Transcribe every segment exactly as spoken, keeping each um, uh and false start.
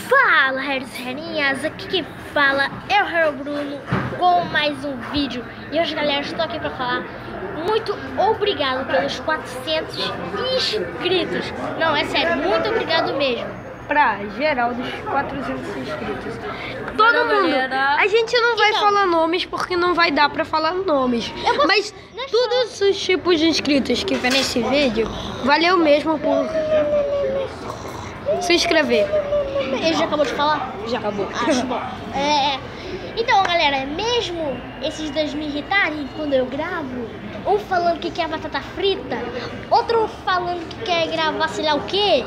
Fala, Heros Herinhas, aqui quem fala é o Hero Bruno com mais um vídeo. E hoje, galera, estou aqui para falar muito obrigado pelos quatrocentos inscritos. Não, é sério, muito obrigado mesmo. Pra geral dos quatrocentos inscritos. Todo Valeu, mundo. galera. A gente não vai Então. falar nomes porque não vai dar pra falar nomes. vou- Mas não é todos os tipos de inscritos que vê nesse vídeo, valeu mesmo por se inscrever. Ele já acabou de falar? Já acabou. Acho bom. É, então, galera, mesmo esses dois me irritarem quando eu gravo, um falando que quer batata frita, outro falando que quer gravar sei lá o quê,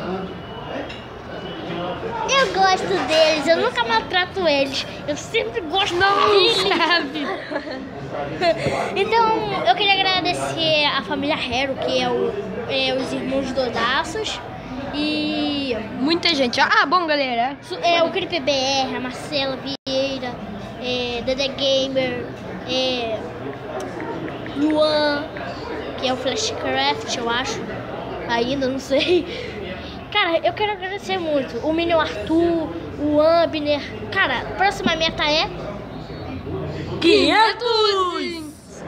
eu gosto deles, eu nunca maltrato eles, eu sempre gosto deles. Sabe? Então, eu queria agradecer a família Hero, que é, o, é os irmãos Dodaços, e Muita gente. Ah, bom, galera. Su- É, o Cripe B R, a Marcela Vieira, é, Dede Gamer, é, Luan, que é o Flashcraft, eu acho. Ainda não sei. Cara, eu quero agradecer muito. O Minion Arthur, o Abner. Cara, a próxima meta é quinhentos!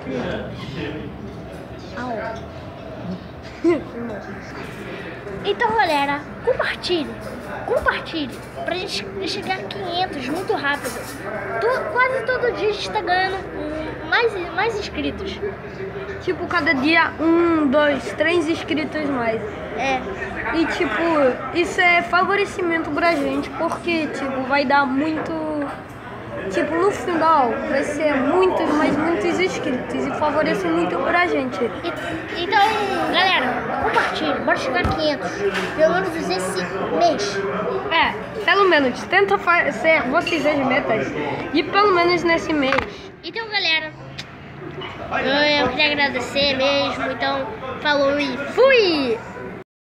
Então, galera, compartilhe, compartilhe, pra gente chegar a quinhentos muito rápido. Tu- quase todo dia a gente tá ganhando hum, mais, mais inscritos. Tipo, cada dia um, dois, três inscritos mais. É, E tipo, isso é favorecimento pra gente, porque tipo, vai dar muito. Tipo, no final vai ser muitos, mas muitos inscritos e favorece muito pra gente. e- então, galera, compartilhe, bora chegar a quinhentos, pelo menos esse mês. É, pelo menos, tenta fazer vocês as metas e pelo menos nesse mês. Então, galera, eu, eu queria agradecer mesmo, então, falou e fui!